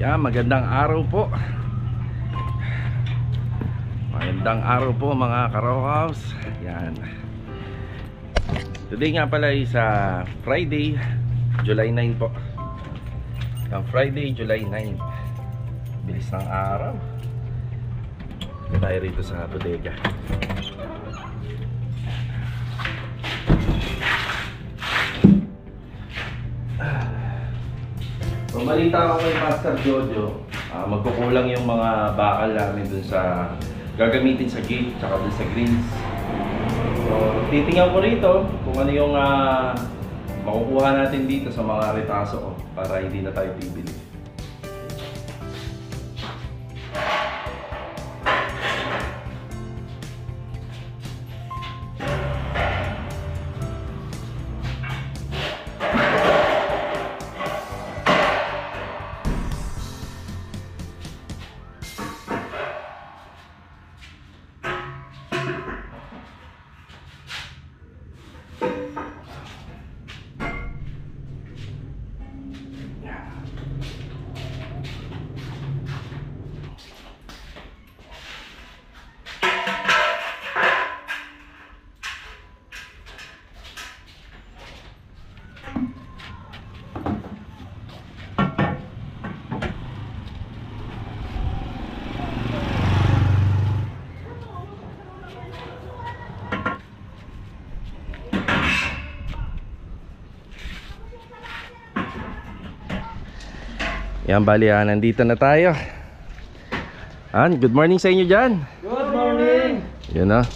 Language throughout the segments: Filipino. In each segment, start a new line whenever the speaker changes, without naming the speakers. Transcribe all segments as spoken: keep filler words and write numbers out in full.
Yan, magandang araw po. Magandang araw po mga ka-row house. Yan. Today nga pala is uh, Friday, July nine po. Ang Friday, July nine. Bilis ng araw. Tayo rito sa bodega. Pumalita ako kay Master Jojo, uh, magkukulang yung mga bakal namin dun sa gagamitin sa gate tsaka dun sa greens. So titingnan ko rito kung ano yung uh, makukuha natin dito sa mga retaso ko para hindi na tayo bibili. Yan, bali, ah, nandito na tayo. An, good morning sa inyo dyan.
Good morning.
Yun o.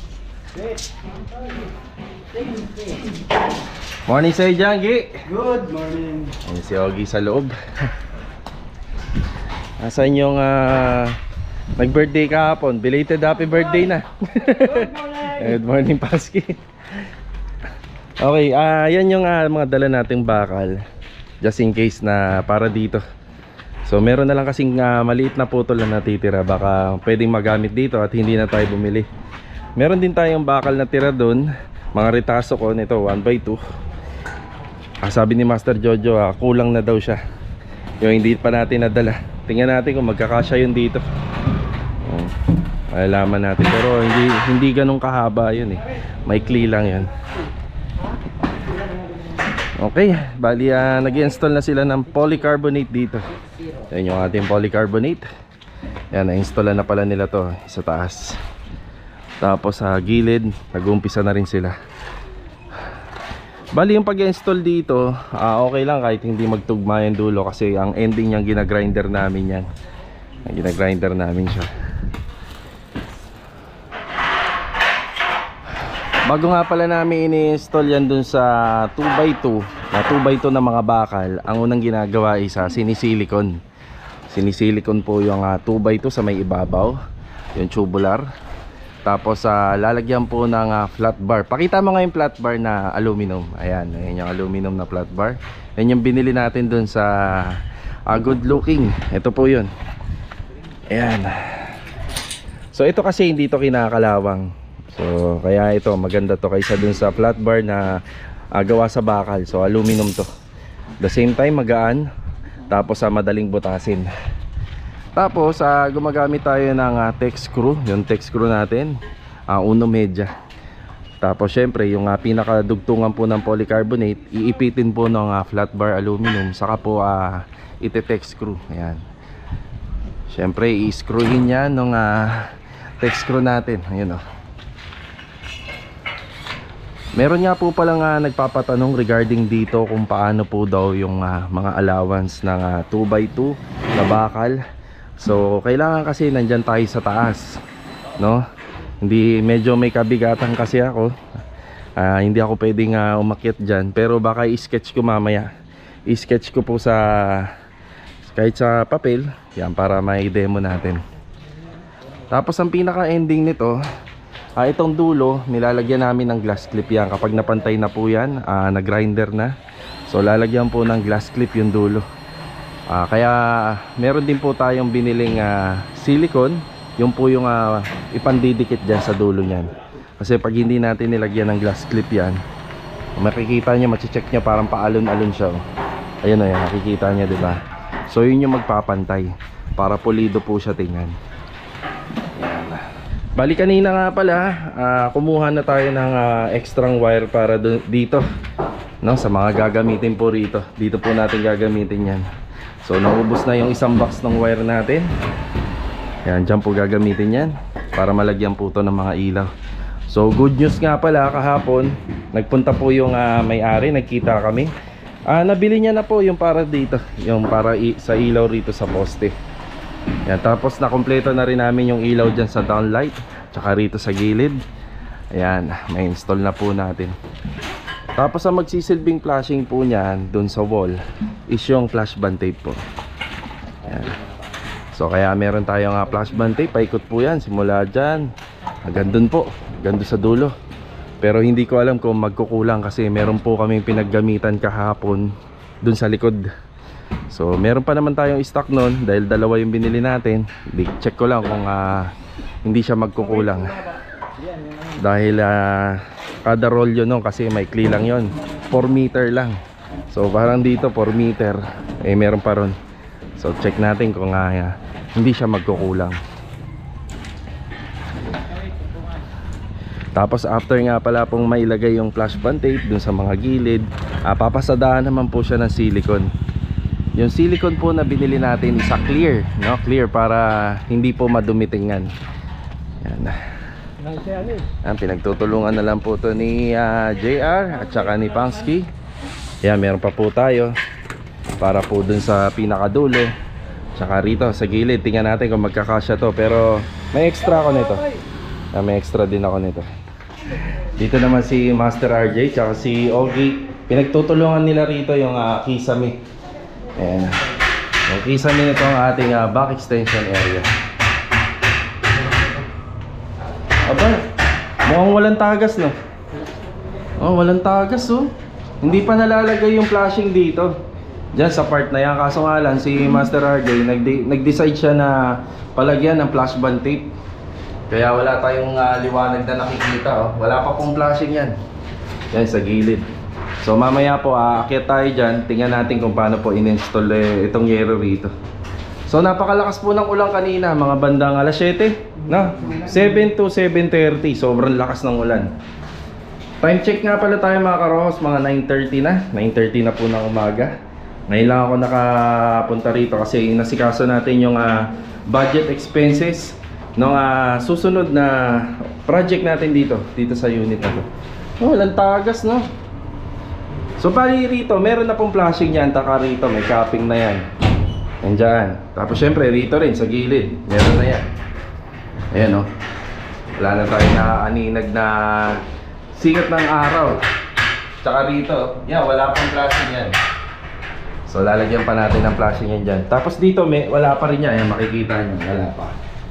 Morning sa inyo dyan, Gi.
Good morning.
Ayan si Ogie sa loob. Asan yung uh, nag-birthday kahapon? Belated happy birthday na.
Good morning.
Good morning, Paski. Okay, uh, yan yung uh, mga dala nating bakal. Just in case na para dito. So meron na lang kasing uh, maliit na putol na natitira. Baka pwedeng magamit dito at hindi na tayo bumili. Meron din tayong bakal na tira doon. Mga retaso ko nito one by two. ah, Sabi ni Master Jojo, ah, kulang na daw siya. Yung hindi pa natin nadala. Tingnan natin kung magkakasya yun dito. oh, Malalaman natin. Pero hindi, hindi ganun kahaba yun eh. Maikli lang yun. Okay, bali uh, nag-install na sila ng polycarbonate dito. Yan yung ating polycarbonate. Yan, na-install na pala nila to sa taas. Tapos sa gilid, nag-uumpisa na rin sila. Bali yung pag-install dito, uh, okay lang kahit hindi magtugma yung dulo. Kasi ang ending niyang ginagrinder namin yan. Ginagrinder namin siya. Bago nga pala namin ini-install yan dun sa two by two na two by two na mga bakal, ang unang ginagawa is uh, sinisilikon. Sinisilikon po yung uh, two by two sa may ibabaw, yung tubular. Tapos uh, lalagyan po ng uh, flat bar. Pakita mo nga yung flat bar na aluminum. Ayan, ayan yung aluminum na flat bar. Yan yung binili natin dun sa uh, Good Looking. Ito po yun. Ayan. So ito kasi hindi to kinakalawang. So kaya ito maganda to kaysa dun sa flat bar na uh, gawa sa bakal. So aluminum to. The same time magaan. Tapos uh, madaling butasin. Tapos uh, gumagamit tayo ng uh, tech screw. Yung tech screw natin uh, uno medya. Tapos syempre yung uh, pinakadugtungan po ng polycarbonate, iipitin po ng uh, flat bar aluminum. Saka po uh, ite-tech screw. Ayan. Syempre i-screwin yan ng uh, tech screw natin. Ayan o. Meron nga po palang uh, nagpapatanong regarding dito kung paano po daw yung uh, mga allowance ng uh, two by two na bakal. So kailangan kasi nandyan tayo sa taas, no? Hindi, medyo may kabigatan kasi ako. uh, Hindi ako pwedeng uh, umakyat dyan. Pero baka i-sketch ko mamaya. I-sketch ko po sa kahit sa papel. Yan, para may demo natin. Tapos ang pinaka-ending nito, Ah, itong dulo, nilalagyan namin ng glass clip yan. Kapag napantay na po yan, ah, nag-grinder na. So lalagyan po ng glass clip yung dulo. ah, Kaya meron din po tayong biniling ah, silicone. Yung po yung ah, ipandidikit dyan sa dulo nyan. Kasi pag hindi natin nilagyan ng glass clip yan, makikita nyo, machicheck nyo parang paalon-alon siya. oh. Ayun o yan, nakikita nyo, diba? So yun yung magpapantay para pulido po siya tingnan. Bali kanina nga pala, uh, kumuha na tayo ng uh, extra wire para dito, no, sa mga gagamitin po rito. Dito po natin gagamitin yan. So naubos na yung isang box ng wire natin. Yan, dyan po gagamitin yan para malagyan po to ng mga ilaw. So good news nga pala, kahapon nagpunta po yung uh, may-ari, nagkita kami. uh, Nabili niya na po yung para dito, yung para sa ilaw rito sa poste. Yan, tapos nakompleto na rin namin yung ilaw dyan sa downlight, tsaka rito sa gilid. Ayan, may install na po natin. Tapos ang magsisilbing flashing po niyan dun sa wall is yung flash band tape po. Ayan. So kaya meron tayong uh, flash band tape, paikot po yan simula dyan hanggang dun po, hanggang dun sa dulo. Pero hindi ko alam kung magkukulang kasi meron po kaming pinaggamitan kahapon dun sa likod. So meron pa naman tayong stock nun dahil dalawa yung binili natin. Check ko lang kung uh, hindi siya magkukulang. Dahil uh, kada roll yun, no, kasi may kli lang yun, four meter lang. So parang dito four meter, eh meron pa ron. So check natin kung uh, hindi siya magkukulang. Tapos after nga pala pong mailagay yung flash band tape dun sa mga gilid, uh, papasadahan naman po siya ng silicone. Yung silicone po na binili natin isa clear, no? Clear para hindi po madumitingan. Yan. Yan, pinagtutulungan na lang po to ni uh, J R at saka ni Pangsky. Yan, meron pa po tayo para po dun sa pinakadulo. Tsaka rito sa gilid, tingnan natin kung magkakasya to. Pero may extra ako nito. Yan, may extra din ako nito. Dito naman si Master R J tsaka si Ogie. Pinagtutulungan nila rito yung uh, kisame. Ayan. Yung kisame nito ang ating uh, back extension area. Aba, mukhang walang tagas, no? Oh, walang tagas, oh. Hindi pa nalalagay yung flashing dito diyan sa part na yan. Kaso nga lang, si Master R J nag-decide siya na palagyan ng flash band tape. Kaya wala tayong uh, liwanag na nakikita, oh. Wala pa pong flashing yan. Yan sa gilid. So mamaya po aakyat tayo dyan. Tingnan natin kung paano po in-install eh, itong yero rito. So napakalakas po ng ulan kanina, mga bandang alas siyete, no? seven to seven thirty, sobrang lakas ng ulan. Time check nga pala tayo mga karohos, mga nine thirty na. nine thirty na po ng umaga. Ngayon lang ako nakapunta rito kasi inasikaso natin yung uh, budget expenses ng uh, susunod na project natin dito, dito sa unit na to. Oh, walang tagas, no? So pali rito, meron na pong flashing yan. Taka rito, may capping na yan. Nandyan. Tapos syempre rito rin sa gilid, meron na yan. Ayan, no? Wala na tayo na aninag na sikat ng araw. Tsaka rito, yan, wala pong flashing yan. So lalagyan pa natin ng flashing yan dyan. Tapos dito, may, wala pa rin yan. Ayan, makikita nyo, wala pa.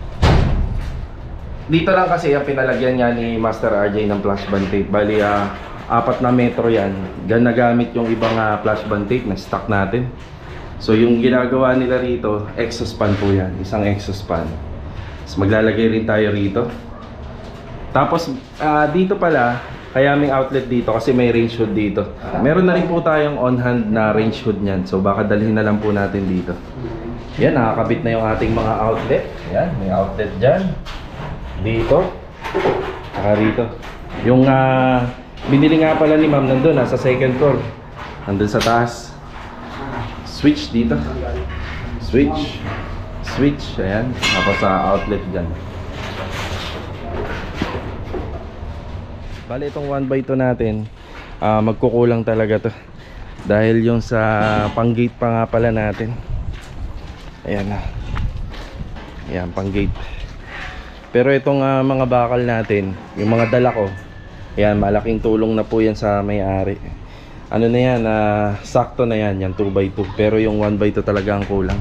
Dito lang kasi yung pinalagyan niya ni Master R J ng flash band tape. Bali, uh, apat na metro yan. Gan nagamit yung ibang uh, flash band tape na stock natin. So yung ginagawa nila rito, exhaust fan po yan. Isang exhaust fan. So maglalagay rin tayo rito. Tapos uh, dito pala, kaya may outlet dito kasi may range hood dito. Meron na rin po tayong on hand na range hood nyan. So baka dalhin na lang po natin dito. Yan, nakakabit na yung ating mga outlet. Yan, may outlet dyan. Dito. Saka rito. Yung uh, binili nga pala ni ma'am nandun, nasa second floor. Nandun sa taas. Switch dito. Switch. Switch. Ayan. Tapos sa outlet dyan. Bali itong one by two natin, uh, magkukulang talaga to. Dahil yung sa pang gate pa nga pala natin. Ayan na. Ayan, pang gate. Pero itong uh, mga bakal natin, yung mga dala ko, ayan, malaking tulong na po yan sa may-ari. Ano na yan, uh, sakto na yan, yung two by two. Pero yung one by two talaga ang kulang.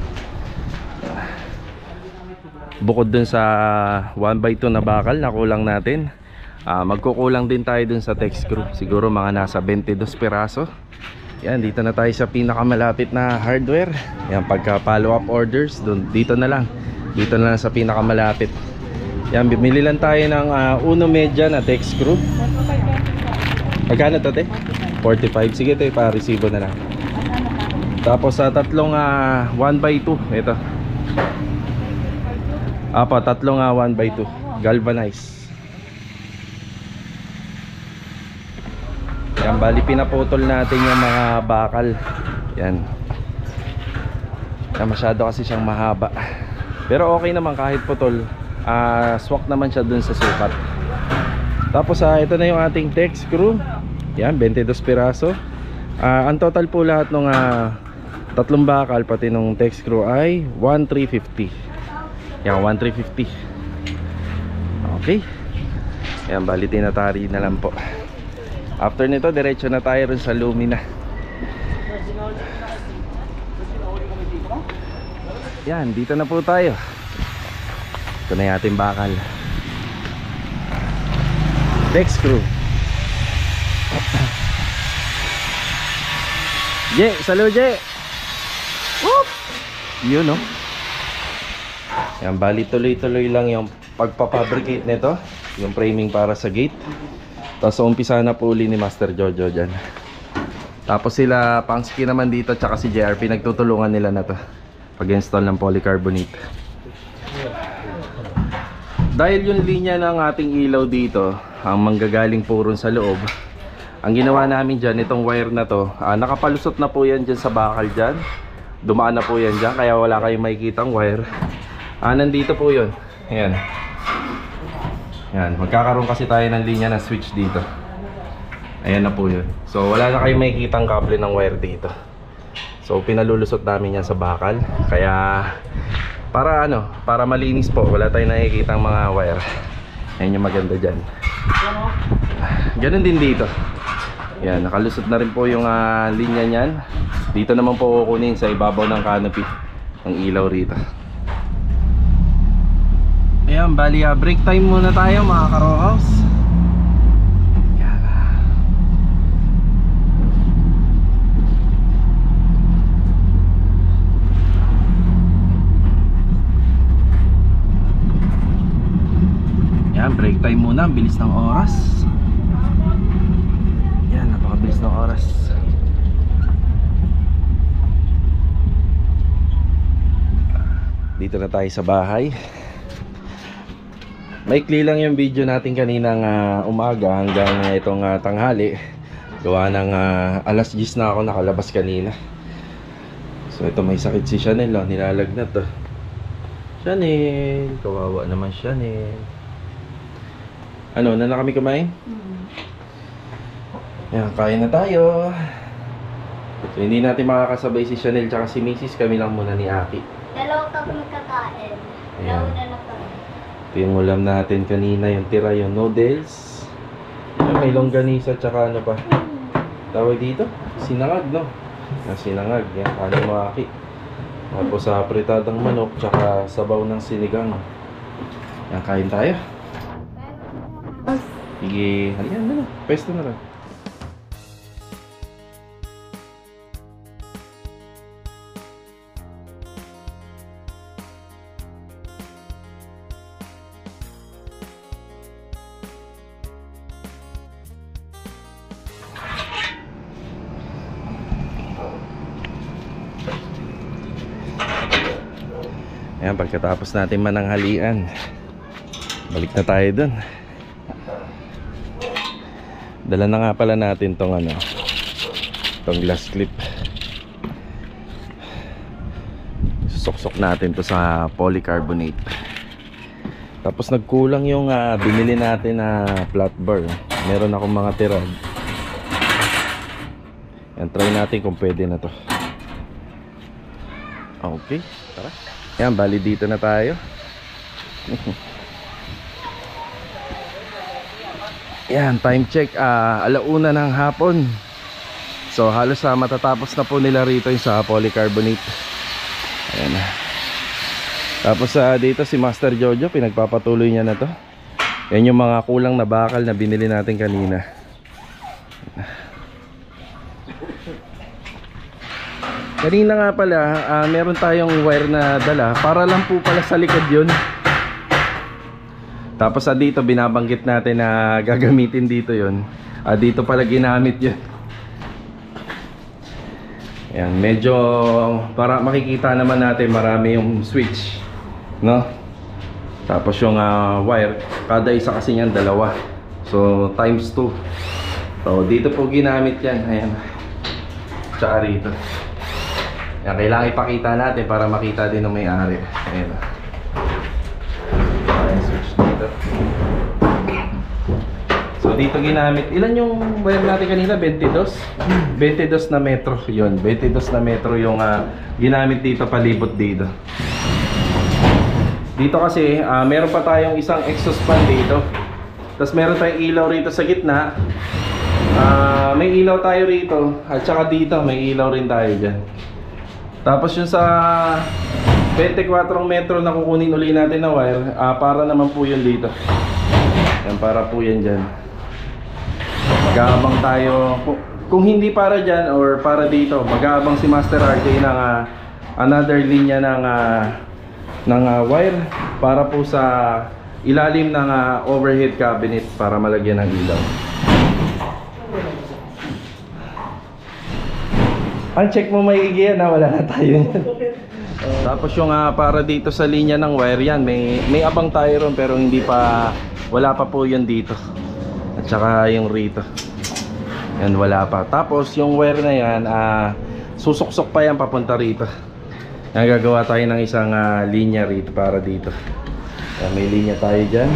Bukod dun sa one by two na bakal na kulang natin, uh, magkukulang din tayo dun sa tech screw. Siguro mga nasa twenty-two piraso. Yan, dito na tayo sa pinakamalapit na hardware. Yan, pagka follow up orders, dun, dito na lang. Dito na lang sa pinakamalapit. Yan, bumili lang tayo ng uh, uno media na tech screw. Magkano to, te? forty-five. Sige, te, pa-resibo na lang. Tapos sa tatlong uh, one by two, ito. Apa, tatlong uh, one by two, galvanized. Yan, bali pinaputol natin yung mga bakal. Yan. Yan, masyado kasi siyang mahaba. Pero okay naman kahit putol. uh, Swak naman siya dun sa sukat. Tapos uh, ito na yung ating deck screw. Yan, twenty-two piraso. uh, Ang total po lahat ng uh, tatlong bakal pati nung deck screw ay one thousand three hundred fifty. Yan, one thousand three hundred fifty. Okay. Yan, bali tinatari na lang po. After nito, diretso na tayo rin sa Lumina. Yan, dito na po tayo. Ito na yung ating bakal. Deck screw. Je, salo Je. Whoop! Yun, no? Yan, bali tuloy-tuloy lang yung pagpapabricate nito. Yung framing para sa gate. Tapos umpisa na po uli ni Master Jojo dyan. Tapos sila Pangski naman dito, tsaka si J R, pinagtutulungan nila na to pag-install ng polycarbonate. Dahil yung linya ng ating ilaw dito ang manggagaling po ron sa loob, ang ginawa namin dyan, itong wire na to, ah, nakapalusot na po yan dyan sa bakal dyan. Dumaan na po yan dyan, kaya wala kayong makikitang wire. Ah, nandito po yun. Ayan. Ayan, magkakaroon kasi tayo ng linya na switch dito. Ayan na po yun. So wala na kayong makikitang kable ng wire dito. So pinalulusot namin yan sa bakal. Kaya para ano, para malinis po, wala tayong nakikitang mga wire. Ayan yung maganda dyan. Ganun din dito. Ayan, nakalusot na rin po yung uh, linya nyan. Dito naman po kukunin sa ibabaw ng canopy ng ilaw rito. Ayan, bali uh, break time muna tayo mga ka-row house. Ayan, break time muna, bilis ng oras. Ayan, napakabilis ng oras. Dito na tayo sa bahay. Maikli lang yung video natin kaninang uh, umaga hanggang uh, itong uh, tanghali. Gawa ng uh, alas diyes na ako nakalabas kanina. So ito, may sakit si Chanel, oh, nilalagnat to. Chanel, kawawa naman Chanel. Ano, na na kami kumain? Mm-hmm. Ayan, kain na tayo. So hindi natin makakasabay si Chanel tsaka si Missus, kami lang muna ni Aki.
Dalawa kami kakain.
Ayan.
Dalawa na lang kami.
Ito yung ulam natin kanina, yung tira, yung noodles. Ayan, may longganisa tsaka ano pa tawag dito? Sinangag, no? Yung sinangag, yan, kanin mo Aki. Tapos sa uh, pritadang manok tsaka sabaw ng sinigang. Ayan, kain tayo. Sige, halika na na, pesto na lang. Ayan, pagkatapos natin mananghalian, balik na tayo dun. Dala na nga pala natin tong ano, tong glass clip. Susuksok natin to sa polycarbonate. Tapos nagkulang yung uh, binili natin na uh, flat bar. Meron akong mga tirad. Yan, try natin kung pwede na to. Okay, tara. Yan, bali dito na tayo. Yan, time check, uh, alauna ng hapon. So halos uh, matatapos na po nila rito yung sa polycarbonate. Ayan na. Tapos uh, dito si Master Jojo, pinagpapatuloy niya na to. Yan yung mga kulang na bakal na binili natin kanina. Kanina nga pala, uh, meron tayong wire na dala. Para lang po pala sa likod yun. Tapos uh, dito binabanggit natin na gagamitin dito yun. uh, Dito pala ginamit yun. Ayan, medyo para makikita naman natin marami yung switch, no? Tapos yung uh, wire, kada isa kasi niyan dalawa. So times two. So dito po ginamit yan. Ayan. Tsaka rito. Ayan, kailangan ipakita natin para makita din ng may-ari. Ayan. Ayan, switch dito. So dito ginamit, ilan yung wire natin kanina? twenty-two? twenty-two na metro yun, twenty-two na metro yung uh, ginamit dito, palibot dito. Dito kasi uh, meron pa tayong isang exhaust fan dito. Tapos meron tayong ilaw rito sa gitna. uh, May ilaw tayo rito. At saka dito may ilaw rin tayo dyan. Tapos yung sa twenty-four metro na kukunin uli natin na wire, uh, para naman po yun dito. Yan, para po yan dyan. Mag-aabang tayo, kung hindi para dyan or para dito, mag-aabang si Master R J ng uh, another linya ng uh, ng uh, wire para po sa ilalim ng uh, overhead cabinet para malagyan ng ilaw. Ang check mo maigi yan, wala na tayo yan. Tapos yung uh, para dito sa linya ng wire yan, may, may abang tayo ron pero hindi pa, wala pa po yun dito. At saka yung rito yan, wala pa. Tapos yung wire na yan, uh, susuksok pa yan papunta rito. Nagagawa tayo ng isang uh, linya rito para dito. Yan, may linya tayo dyan.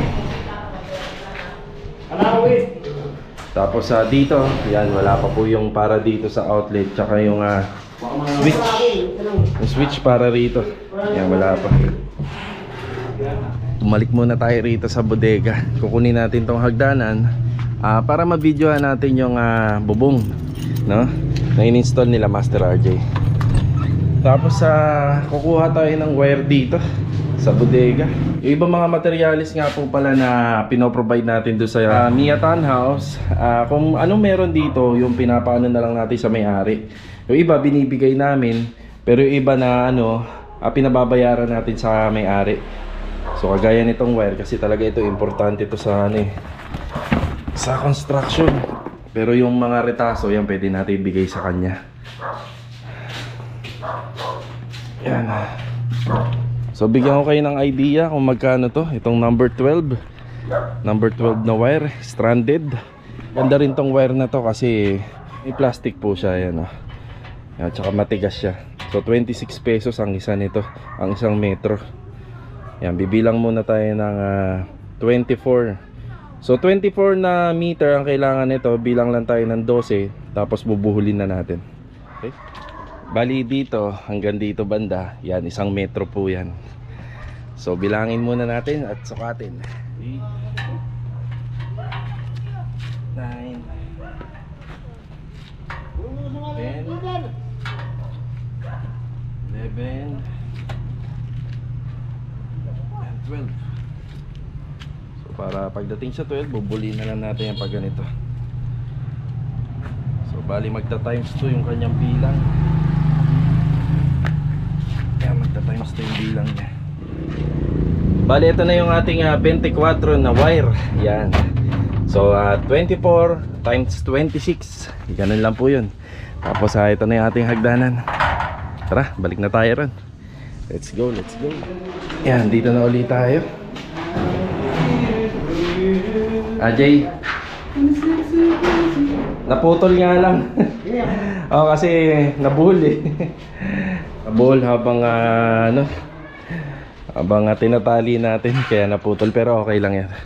Tapos uh, dito, yan, wala pa po yung para dito sa outlet. Tsaka yung uh, switch. Yung switch para rito. Yan, wala pa. Tumalik muna tayo rito sa bodega. Kukunin natin tong hagdanan uh, para ma-videohan natin yung uh, bubong, no? Na in-install nila Master R J. Tapos uh, kukuha tayo ng wire dito sa bodega. Yung ibang mga materialis nga po pala na pinoprovide natin doon sa uh, Mia Townhouse, uh, kung anong meron dito, yung pinapaano na lang natin sa may-ari. Yung iba binibigay namin, pero yung iba na ano, uh, pinababayaran natin sa may-ari. So kagaya nitong wire, kasi talaga ito importante ito sa ano eh, sa construction. Pero yung mga retaso, yan pwede natin ibigay sa kanya. Yan. So bigyan ko kayo ng idea kung magkano to. Itong number twelve, number twelve na wire, stranded. Ganda rin tong wire na to kasi may plastic po siya. Yan, oh. Yan, tsaka matigas siya. So twenty-six pesos ang isa nito, ang isang metro. Yan, bibilang muna tayo ng uh, twenty-four. So twenty-four na meter ang kailangan nito. Bilang lang tayo ng twelve, tapos bubuhulin na natin. Okay? Bali dito hanggang dito banda, yan, isang metro po yan. So bilangin muna natin at sukatin. eight, nine, ten, eleven, and twelve. So para pagdating sa twelve, bubulin na lang natin yung pag ganito. So bali magta times two yung kanyang bilang. Kaya magta times two yung bilang niya. Bali ito na yung ating uh, twenty-four na wire. Yan. So uh, twenty-four times twenty-six, ganun lang po yun. Tapos uh, ito na yung ating hagdanan. Tara, balik na tayo ron. Let's go, let's go. Yan, dito na ulit tayo. Ajay, naputol nga lang. Oh, kasi nabuhol eh. Nabuhol habang uh, ano, habang uh, tinatali natin, kaya naputol, pero okay lang yan.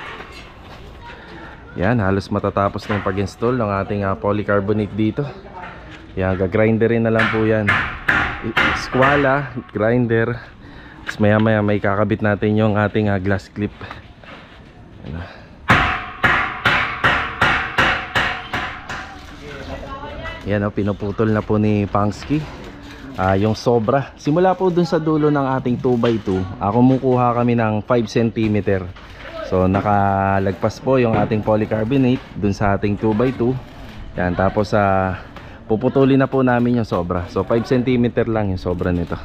Yan, halos matatapos na yung pag-install ng ating uh, polycarbonate dito. Yan, gagrinderin na lang po yan. Squala, grinder. Tapos maya maya may kakabit natin yung ating uh, glass clip. Yan. Yan, oh, pinuputol na po ni Pangsky uh, yung sobra. Simula po dun sa dulo ng ating two by two, uh, kumukuha kami ng five centimeter. So nakalagpas po yung ating polycarbonate dun sa ating two by two. Yan, tapos uh, puputulin na po namin yung sobra. So five centimeter lang yung sobra nito.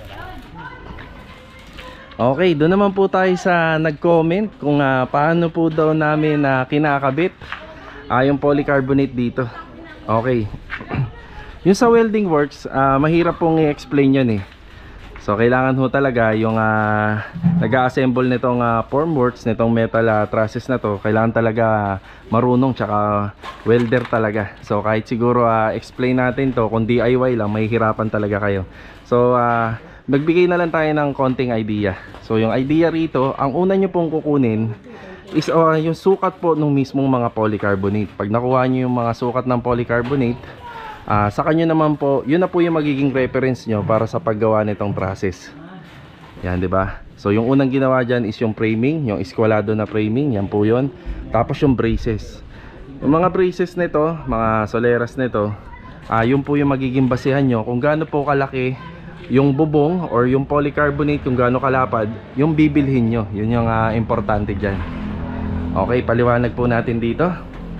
Okay, doon naman po tayo sa nag-comment kung uh, paano po daw namin uh, kinakabit uh, yung polycarbonate dito. Okay. Yung sa welding works, ah, mahirap pong i-explain yun eh. So kailangan ho talaga yung uh, nag-assemble nitong uh, formworks, nitong metal uh, trusses na to, kailangan talaga marunong tsaka welder talaga. So kahit siguro uh, explain natin to, kung D I Y lang, mahihirapan talaga kayo. So uh, magbigay na lang tayo ng konting idea. So yung idea rito, ang una nyo pong kukunin is uh, yung sukat po ng mismong mga polycarbonate. Pag nakuha nyo yung mga sukat ng polycarbonate, Uh, sa kanya naman po, yun na po yung magiging reference nyo para sa paggawa nitong process. Yan, di ba? So yung unang ginawa dyan is yung framing, yung eskwalado na framing, yan po yun. Tapos yung braces. Yung mga braces nito, mga soleras nito, uh, yun po yung magiging basehan nyo kung gaano po kalaki yung bubong or yung polycarbonate, kung gaano kalapad, yung bibilhin nyo. Yun yung uh, importante dyan. Okay, paliwanag po natin dito.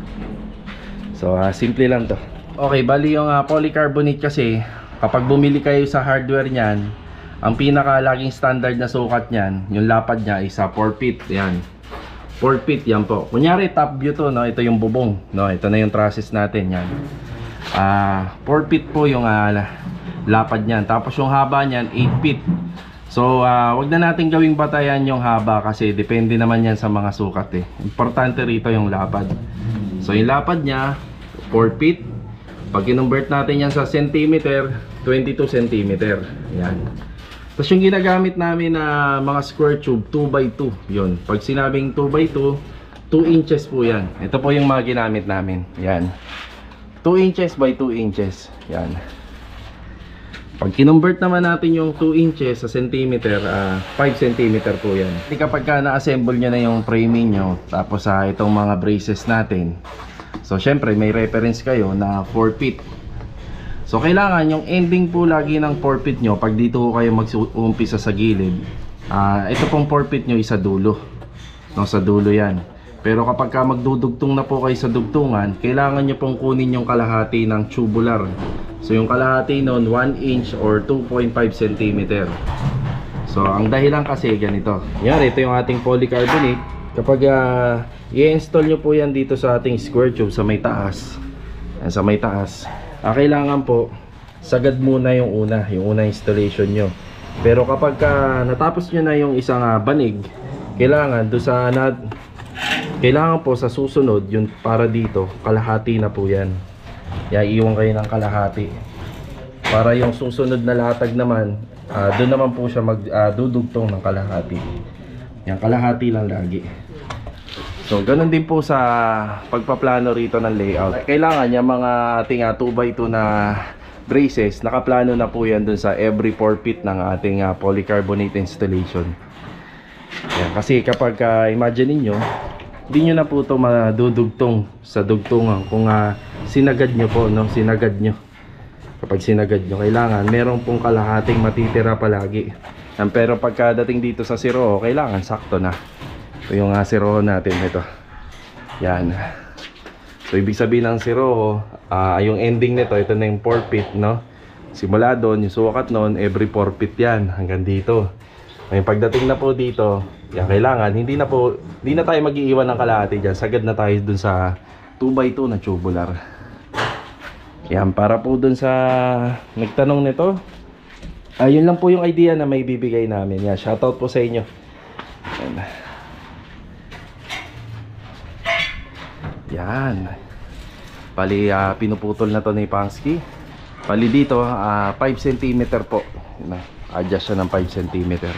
So uh, simple lang to. Okay, bali yung uh, polycarbonate kasi, kapag bumili kayo sa hardware niyan, ang pinaka laging standard na sukat niyan, yung lapad niya is uh, four feet. Yan. four feet yan po. Kunyari top view to, no, ito yung bubong, no, ito na yung trusses natin yan. Ah, uh, four feet po yung uh, lapad niyan. Tapos yung haba niyan eight feet. So, uh, wag na natin gawing batayan yung haba kasi depende naman yan sa mga sukat eh. Importante rito yung lapad. So, yung lapad niya four feet. Pag kinonvert natin yan sa centimeter, twenty-two centimeter. Yan. Tapos yung ginagamit namin na mga square tube, two by two. Yun. Pag sinabing two by two, two inches po yan. Ito po yung mga ginamit namin. Yan. two inches by two inches. Yan. Pag kinonvert naman natin yung two inches sa centimeter, uh, five centimeter po yan. Kapag ka na-assemble nyo na yung framing nyo, tapos uh, itong mga braces natin, so syempre may reference kayo na four feet. So kailangan yung ending po lagi ng four feet nyo, pag dito kayo mag-uumpisa sa gilid, uh, ito pong four feet nyo isa dulo, no, sa dulo yan. Pero kapag ka magdudugtong na po kayo sa dugtungan, kailangan nyo pong kunin yung kalahati ng tubular. So yung kalahati nun one inch or two point five centimeter. So ang dahilan kasi ganito. Yan, ito yung ating polycarbonate. Kapag uh, i-install nyo po yan dito sa ating square tube sa may taas, yan, sa may taas, uh, kailangan po sagad muna yung una, yung una installation nyo. Pero kapag uh, natapos nyo na yung isang uh, banig, kailangan do sa na, kailangan po sa susunod yung para dito, kalahati na po yan. Yan, iwan kayo ng kalahati para yung susunod na latag naman, uh, doon naman po siya magdudugtong uh, ng kalahati. Yan, kalahati lang lagi. So, ganun din po sa pagpaplano rito ng layout. Kailangan yung mga ating uh, two by two na braces, nakaplano na po yan dun sa every four feet ng ating uh, polycarbonate installation. Yan, kasi kapag uh, imagine niyo, hindi nyo na po ito madudugtong sa dugtungan kung uh, sinagad nyo po, no? Sinagad nyo. Kapag sinagad nyo, kailangan meron pong kalahating matitira palagi. Yan, pero pagkadating dito sa zero, kailangan sakto na. Ito yung uh, zero natin, ito. Yan. So ibig sabihin ng zero, uh, yung ending nito, ito na yung four feet, no? Simula doon, yung sukat noon, every four feet yan, hanggang dito. Ngayon pagdating na po dito, yan, kailangan, hindi na po, hindi na tayo mag-iiwan ng kalahati dyan. Sagad na tayo dun sa two by two na tubular. Yan, para po dun sa nagtanong nito, ayun uh, lang po yung idea na may bibigay namin. Yan, shoutout po sa inyo. Yan. Yan. Pali uh, pinuputol na to ni Pangsky. Pali dito uh, five centimeter po. Yan, adjust siya ng five centimeter.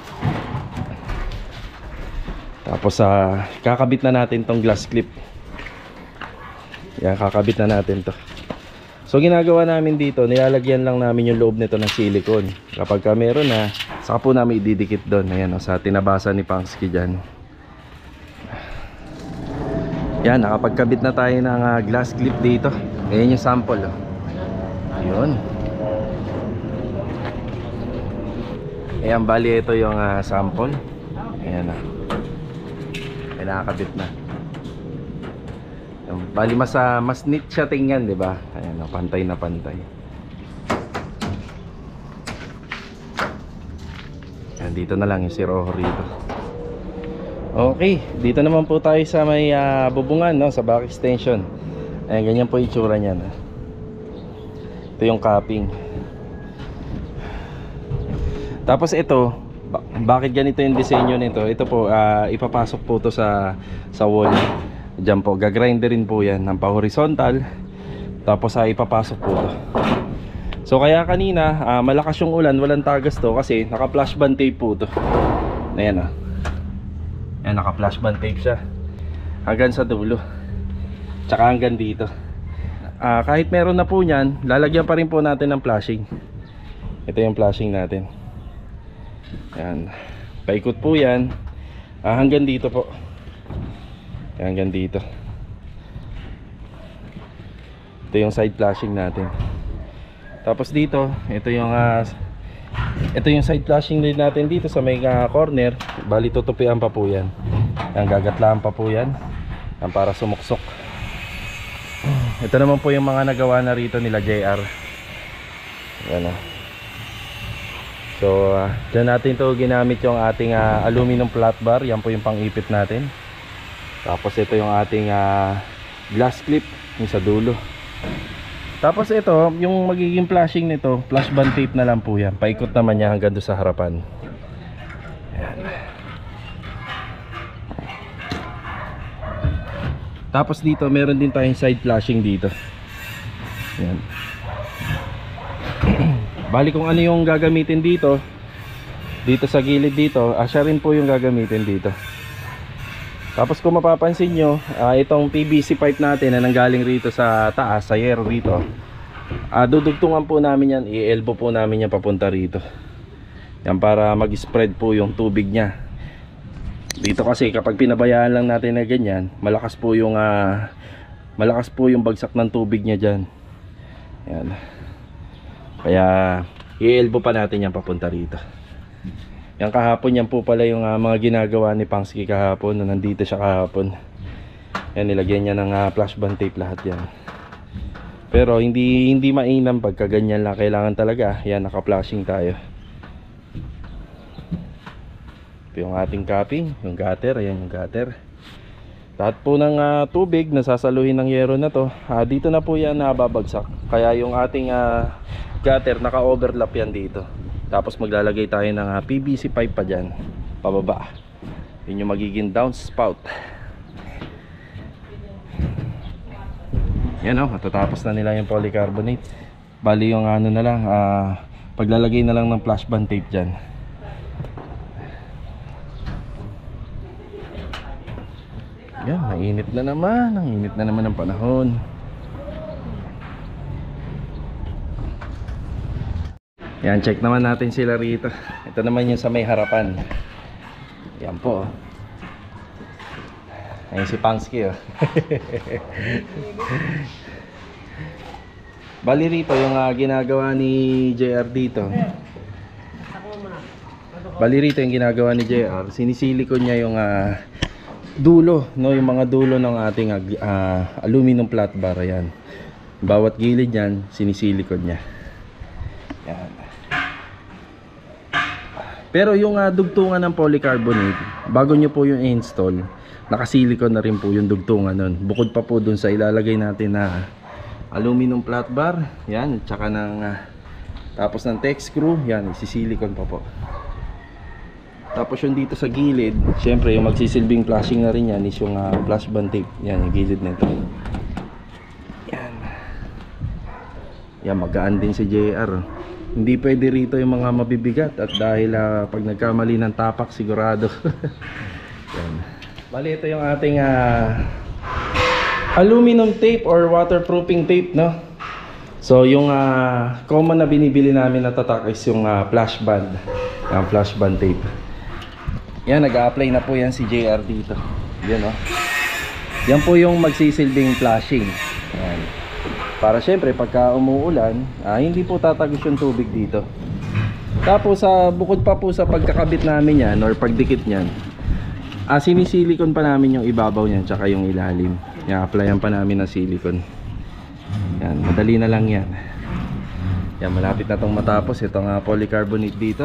Tapos uh, kakabit na natin tong glass clip. Yan, kakabit na natin to. So ginagawa namin dito, nilalagyan lang namin yung loob nito ng silicone. Kapag ka meron na, saka po namin ididikit doon. Ayan, o, sa tinabasa ni Pangsky dyan. Yan, nakapagkabit na tayo ng uh, glass clip dito. Ayan yung sample, oh. Ayun. Ayan, bali ito yung uh, sample. Ayan, oh. Ayan, nakakabit na. Bali mas uh, mas neat siya tingnan, 'di ba? Ayan, oh, pantay na pantay. Ayan, dito na lang yung siroho rito. Okay, dito naman po tayo sa may uh, bubungan, no, sa back extension. Ayan, ganyan po yung itsura niyan. Ito yung capping. Tapos ito, ba- bakit ganito yung disenyo nito? Ito po, ah, ipapasok po to sa sa wall. Diyan po, gagrinderin po yan ng pa-horizontal. Tapos ah, ipapasok po to. So kaya kanina, ah, malakas yung ulan, walang tagas to kasi naka-flash band tape po to. Ayan ah. Ayan, naka-flash band tape siya. Hanggang sa dulo. Tsaka hanggang dito. Ah, kahit meron na po niyan, lalagyan pa rin po natin ng flashing. Ito yung flashing natin. Ayan. Paikot po yan. Ah, hanggang dito po. Ayan, hanggang dito. Ito yung side flashing natin. Tapos dito, ito yung uh, ito yung side flashing din natin dito sa may uh, corner. Bali tutupian pa po yan. Ayan, gagatlaan pa po yan. Ayan, para sumuksok. Ito naman po yung mga nagawa na rito nila J R. Ayan o. So uh, dyan natin to ginamit yung ating uh, aluminum flat bar. Yan po yung pang-ipit natin. Tapos ito yung ating uh, glass clip yung sa dulo. Tapos ito, yung magiging flashing nito, flash band tape na lang po yan. Paikot naman niya hanggang doon sa harapan. Ayan. Tapos dito, meron din tayong side flashing dito. Ayan. Bali kung ano yung gagamitin dito, dito sa gilid dito, ah, siya rin po yung gagamitin dito. Tapos kung mapapansin nyo, uh, itong P V C pipe natin na nanggaling rito sa taas, sa yero rito, uh, dudugtungan po namin yan, i-elbow po namin yan papunta rito. Yan para mag-spread po yung tubig nya. Dito kasi kapag pinabayaan lang natin na ganyan, malakas po yung uh, malakas po yung bagsak ng tubig nya dyan. Yan. Kaya i-elbow pa natin yan papunta rito. Yan kahapon, yan po pala yung uh, mga ginagawa ni Pangsky kahapon. Nung nandito siya kahapon, yan, nilagyan niya ng uh, flash band tape lahat yan. Pero hindi hindi mainam pagka ganyan lang. Kailangan talaga, yan, naka-flashing tayo. Ito yung ating capping, yung gutter. Ayan yung gutter. Lahat po ng uh, tubig nasasaluhin ng yero na to, uh, dito na po yan nababagsak. Kaya yung ating uh, gutter, naka-overlap yan dito. Tapos maglalagay tayo ng uh, P V C pipe pa dyan, pababa. Yun yung magiging downspout. Yan o, oh, matatapos na nila yung polycarbonate. Bali yung ano na lang, uh, paglalagay na lang ng flash band tape dyan. Yan, mainit na naman. Ang init na naman ng panahon. Yan, check naman natin sila rito. Ito naman yung sa may harapan. Yan po. Ayun si Pangsky, oh. Bali rito yung uh, ginagawa ni J R dito. Bali rito yung ginagawa ni J R, sinisilikon niya yung uh, dulo, no, yung mga dulo ng ating uh, aluminum flat bar. Ayan. Bawat gilid yan, sinisilikon niya. Yan. Pero yung uh, dugtungan ng polycarbonate, bago nyo po yung install, nakasilikon na rin po yung dugtungan nun. Bukod pa po dun sa ilalagay natin na aluminum flat bar. Yan, tsaka ng uh, tapos ng text screw, yan, isisilikon pa po. Tapos yung dito sa gilid, syempre yung magsisilbing flashing na rin yan is yung uh, flash band tape. Yan, yung gilid na ito. Yan. Yan, magaan din si J R. Hindi pwede rito yung mga mabibigat. At dahil uh, pag nagkamali ng tapak, sigurado. Yan. Bali, ito yung ating uh, aluminum tape or waterproofing tape, no? So yung uh, common na binibili namin na tatak is yung uh, flash band. Yung flash band tape. Yan, nag-a-apply na po yan si J R dito. Yan, oh. Yan po yung magsisilbing flashing. Yan. Para syempre pagka umuulan, ah, hindi po tatagos yung tubig dito. Tapos sa uh, bukod pa po sa pagkakabit namin yan or pagdikit niyan, ah, sinisilikon pa namin yung ibabaw niyan tsaka yung ilalim. Yan, applyan pa namin ng silicone. Yan, madali na lang yan. Yan, malapit na tong matapos itong uh, polycarbonate dito.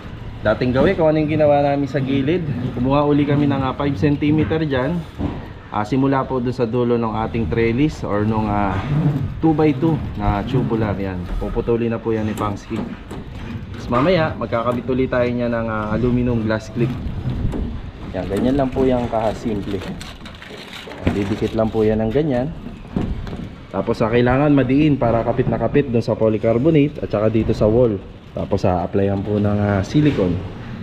Dating gawin kung ano yung ginawa namin sa gilid. Kumuha uli kami ng uh, five centimeter dyan. Ah, simula po dun sa dulo ng ating trellis or nung ah, two by two na tubular yan. Puputulin na po yan ni Pangsky. Tapos mamaya magkakabit ulit tayo niya ng ah, aluminum glass clip. Yan, ganyan lang po yung kasimple. Didikit lang po yan ng ganyan. Tapos ah, kailangan madiin para kapit na kapit dun sa polycarbonate at saka dito sa wall. Tapos ah, applyan po ng ah, silicone.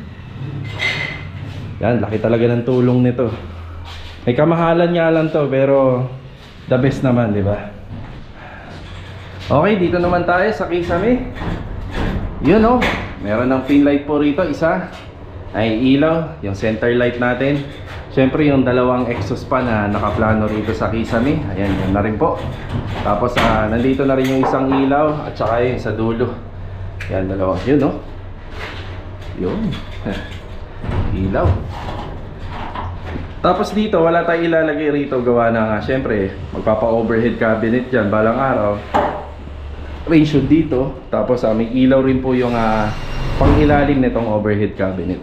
Yan, laki talaga ng tulong nito. May kamahalan nga lang to, pero the best naman, di ba? Okay, dito naman tayo sa kisame. Yun oh, meron ng pin light po rito, isa ay ilaw, yung center light natin. Siyempre yung dalawang exhaust pa na nakaplano rito sa kisame. Ayan, yan na rin po. Tapos uh, nandito na rin yung isang ilaw at saka yung sa dulo. Yan, dalawa. Yun oh. Yun. Ilaw. Tapos dito wala tayong ilalagay rito, gawa na nga syempre magpapa overhead cabinet dyan balang araw. Ratio dito. Tapos uh, may ilaw rin po yung uh, pangilalim nitong overhead cabinet.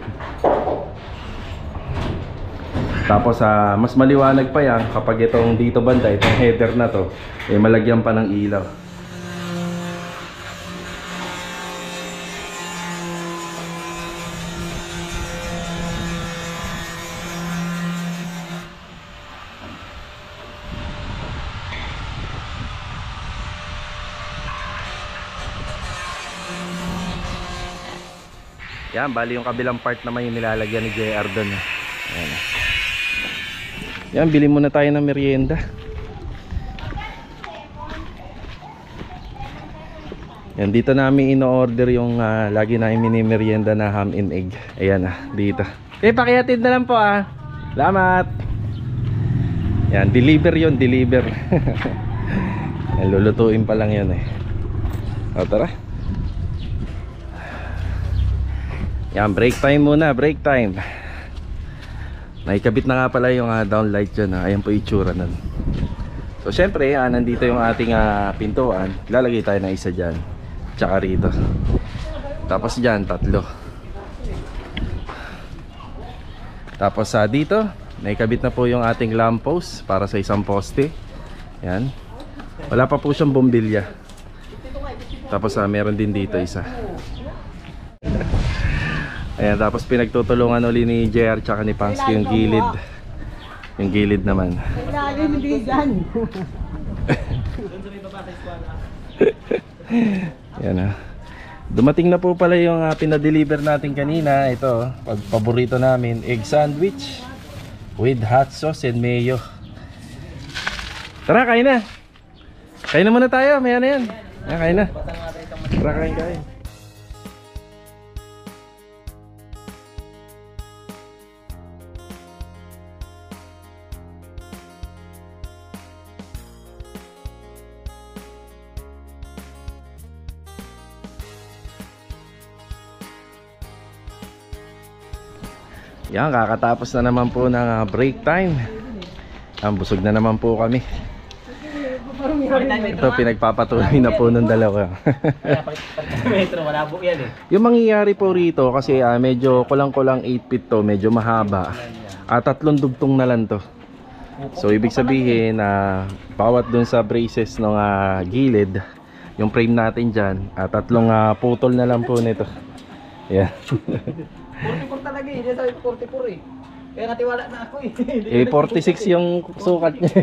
Tapos uh, mas maliwanag pa yan kapag itong dito banda, itong header na to eh malagyan pa ng ilaw. Yan, bali yung kabilang part naman yung nilalagyan ni J R doon. Ayan. Yan, bili muna tayo ng merienda. Yan, dito namin ino-order yung uh, lagi namin mini-merienda na ham and egg. Ayan na, ah, dito. Eh, pakihatid na lang po ah. Salamat. Yan, deliver yun, deliver. Yan, lulutuin pa lang yun eh. O, tara. Yan, break time muna, break time. Naikabit na nga pala yung uh, downlight dyan. Uh. Ayan po itsura nun. So syempre, uh, nandito yung ating uh, pintuan. Lalagay tayo ng isa dyan. Tsaka rito. Tapos dyan, tatlo. Tapos uh, dito, naikabit na po yung ating lamppost para sa isang poste. Yan. Wala pa po siyang bombilya. Tapos uh, meron din dito isa. Ayan, tapos pinagtutulungan uli ni J R tsaka ni Pangsky yung gilid. Yung gilid naman. Yan ah. Dumating na po pala yung uh, pinadeliver natin kanina. Ito, pag paborito namin, egg sandwich with hot sauce and mayo. Tara, kain na. Kain na muna tayo, maya na yan. Ayan, kain na. Tara, kain, kain. Yan, kakatapos na naman po ng uh, break time. Ang busog na naman po kami. Ito, pinagpapatuloy na po ng dalawa. Yung mangyayari po rito, kasi uh, medyo kulang-kulang eight feet to, medyo mahaba. At uh, tatlong dugtong na lang to. So ibig sabihin na uh, bawat dun sa braces ng uh, gilid, yung frame natin dyan, uh, tatlong uh, putol na lang po nito. Yeah.
forty-four talaga eh, hindi sabi ko forty-four eh. Kaya natiwala na ako eh.
Eh forty-six yung sukat niya.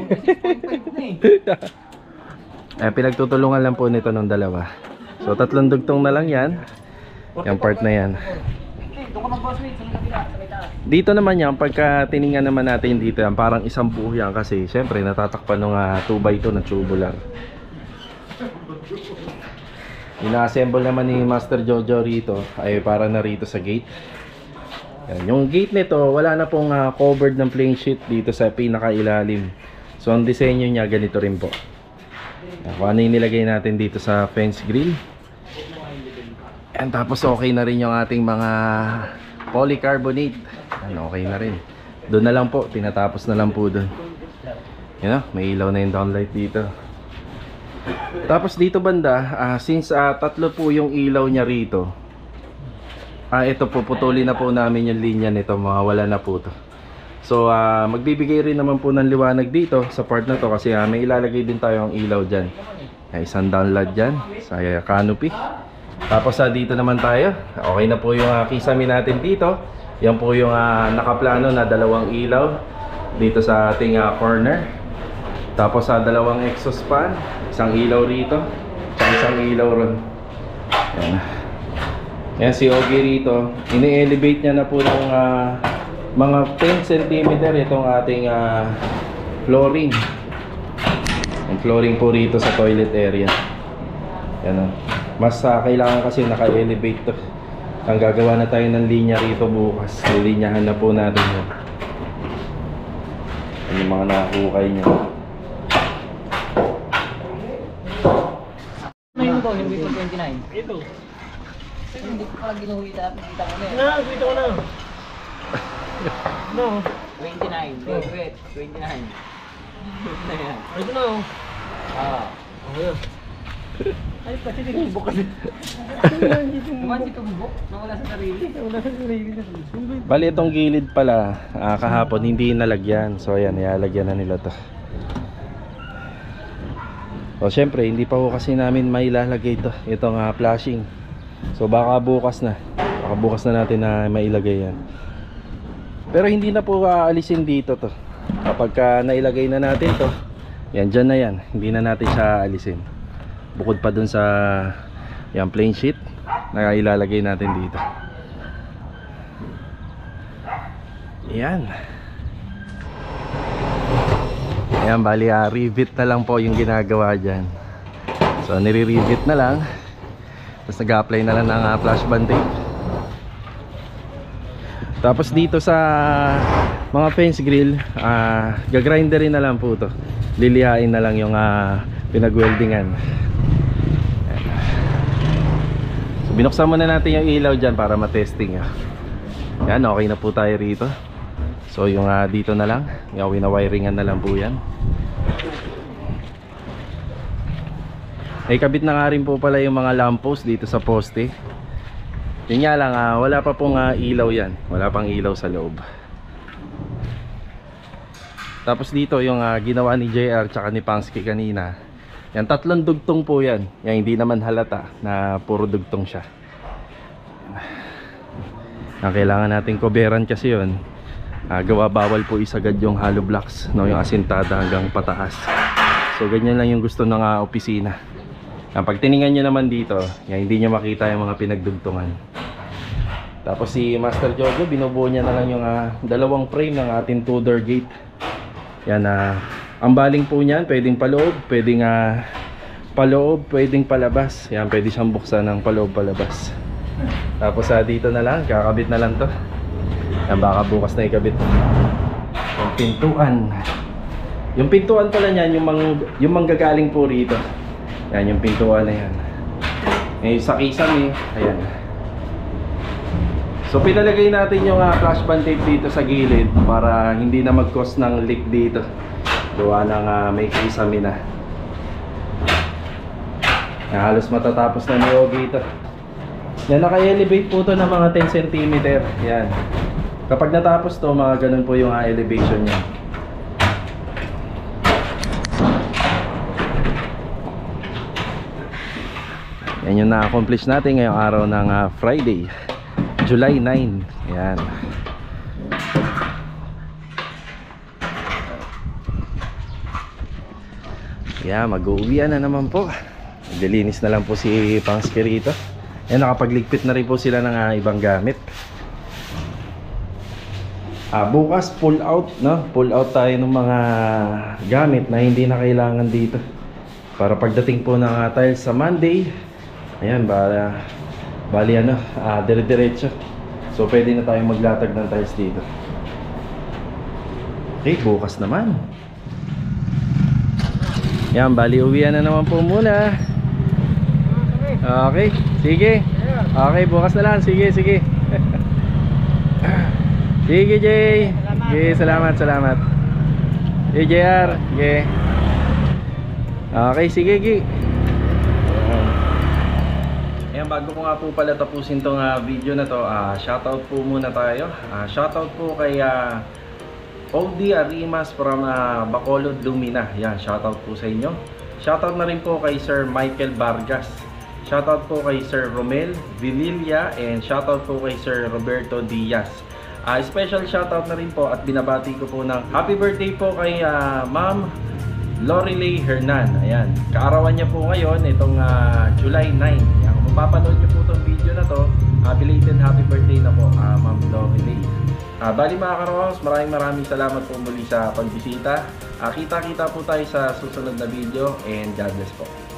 Eh, pinagtutulungan lang po nito ng dalawa. So tatlong dugtong na lang yan. Yung part na yan. Dito naman yan, pagka tiningan naman natin dito yan, parang isang buo yan kasi syempre natatakpan ng uh, two by two na tubular. Ina-assemble naman ni Master Jojo rito ay para na rito sa gate. Yan. Yung gate nito wala na pong uh, covered ng plain sheet dito sa pinakailalim. So ang disenyo niya ganito rin po. Yan. Kung ano yung nilagay natin dito sa fence grill. And tapos okay na rin yung ating mga polycarbonate. Yan, okay na rin. Doon na lang po, tinatapos na lang po doon. Yan, oh, may ilaw na yung downlight dito. Tapos dito banda, uh, since uh, tatlo po yung ilaw niya rito, ah uh, ito po, putulin na po namin yung linya nito, mawawala na po to. So ah, magbibigay rin naman po ng liwanag dito sa part na to kasi ah, may ilalagay din tayo ang ilaw dyan. Ay, isang download dyan sa ah, canopy. Tapos ah, dito naman tayo. Okay na po yung ah, kisame natin dito. Yan po yung ah, nakaplano na dalawang ilaw dito sa ating ah, corner. Tapos sa ah, dalawang exhaust fan, isang ilaw rito, at isang ilaw ron. Yan. Yan si Ogie rito. Ini-elevate niya na po ng ah, mga ten centimeter itong ating uh, flooring. Ang flooring po rito sa toilet area. Yan o. Mas uh, kailangan kasi naka-elevate to. Ang gagawa na tayo ng linya rito bukas. Lilinyahan na po natin yun. Yan yung mga nakukay niya.
Ano yun to? Yung Vito twenty-nine? Ito. Hindi ko pala ginuhita. Kita ko na eh.
Na, dito ko na. No.
twenty-nine. Wait, wait. twenty-nine. Na yan.
Ito na oh.
Ah.
Okay. Ay, pati nagbubuka kasi.
Naman si tumbok. Nawala sa sarili.
Wala sa sarili na.
Bali itong gilid pala uh, kahapon hindi nalagyan. So ayan, ilalagyan na nila to. O syempre hindi pa po kasi namin mailalagay ito. Itong uh, flashing. So baka bukas na. Baka bukas na natin na mailagay yan. Pero hindi na po aalisin dito to. Kapag ka nailagay na natin to, yan dyan na yan. Hindi na natin siya aalisin. Bukod pa dun sa yan plain sheet na ilalagay natin dito. Yan. Ayan, bali uh, rivet na lang po yung ginagawa dyan. So nire-rivet na lang. Tapos nag-apply na lang ng uh, flash band tape. Tapos dito sa mga fence grill, uh, gagrinderin na lang po to. Lilihain na lang yung uh, pinag-weldingan. So binuksan muna natin yung ilaw dyan para matesting. Uh. Yan, okay na po tayo rito. So yung uh, dito na lang, yung winawiringan na lang po yan. Ay kabit na nga rin po pala yung mga lamppost dito sa poste. Yun nga lang, uh, wala pa pong uh, ilaw yan. Wala pang ilaw sa loob. Tapos dito yung uh, ginawa ni J R tsaka ni Pangsky kanina. Yan, tatlong dugtong po yan. Yan, hindi naman halata na puro dugtong siya. Ang kailangan nating koberan kasi yun, uh, gawa bawal po isagad yung hollow blocks, no, yung asintada hanggang pataas. So ganyan lang yung gusto ng uh, opisina. Ang pag tiningnan nyo naman dito, yan, hindi nyo makita yung mga pinagdugtungan. Tapos si Master Jojo, binubuo niya na lang yung uh, dalawang frame ng ating two-door gate. Yan, uh, ang baling po niyan, pwedeng paloob, pwedeng uh, paloob, pwedeng palabas. Yan, pwede siyang buksan ng paloob, palabas. Tapos uh, dito na lang, kakabit na lang to. Yan, baka bukas na ikabit. Yung pintuan. Yung pintuan pala niyan, yung, mang, yung manggagaling po rito. Yan yung pintuan na yan. Eh, sa kisame, ayan. So pinalagay natin yung uh, flash band tape dito sa gilid para hindi na mag-cause ng leak dito. Gawa ng uh, may kisame na. Na halos matatapos na ni Ogie ito. Yan, naka-elevate po to ng mga ten centimeter. Yan. Kapag natapos to, mga ganun po yung uh, elevation niya. Yan yung na-accomplish natin ngayong araw ng uh, Friday, July ninth. Yan. Yan, mag-uwian na naman po. Naglilinis na lang po si Pangsky rito. Yan, nakapagligpit na rin po sila ng uh, ibang gamit. Ah, bukas pull out, no? Pull out tayo ng mga gamit na hindi na kailangan dito. Para pagdating po ng uh, tiles sa Monday, ayan, bala, bali ano, ah, dire-diretso. So pwede na tayong maglatag ng tiles dito. Okay, bukas naman. Yan, bali uwian na naman po muna. Okay, sige. Okay, bukas na lang. Sige, sige. Sige, Jay. Sige, salamat, salamat. Hey, J R. Sige. Okay, sige, Gi. Ayan, bago ko nga po pala tapusin tong uh, video na to, uh, shoutout po muna tayo. uh, Shoutout po kay uh, Oldie Arimas from uh, Bacolod, Lumina. Yan, shoutout po sa inyo. Shoutout na rin po kay Sir Michael Vargas. Shoutout po kay Sir Romel Villilla and shoutout po kay Sir Roberto Diaz. Uh, special shoutout na rin po at binabati ko po ng happy birthday po kay uh, Ma'am Lorilei Hernan. Ayan, kaarawan niya po ngayon itong uh, July ninth. Ayan, kung mapapanood niyo po itong video na to, uh, belated happy birthday na po uh, Ma'am Lorilei. Uh, bali mga karos, maraming maraming salamat po muli sa pagbisita. Uh, kita-kita po tayo sa susunod na video and God bless po.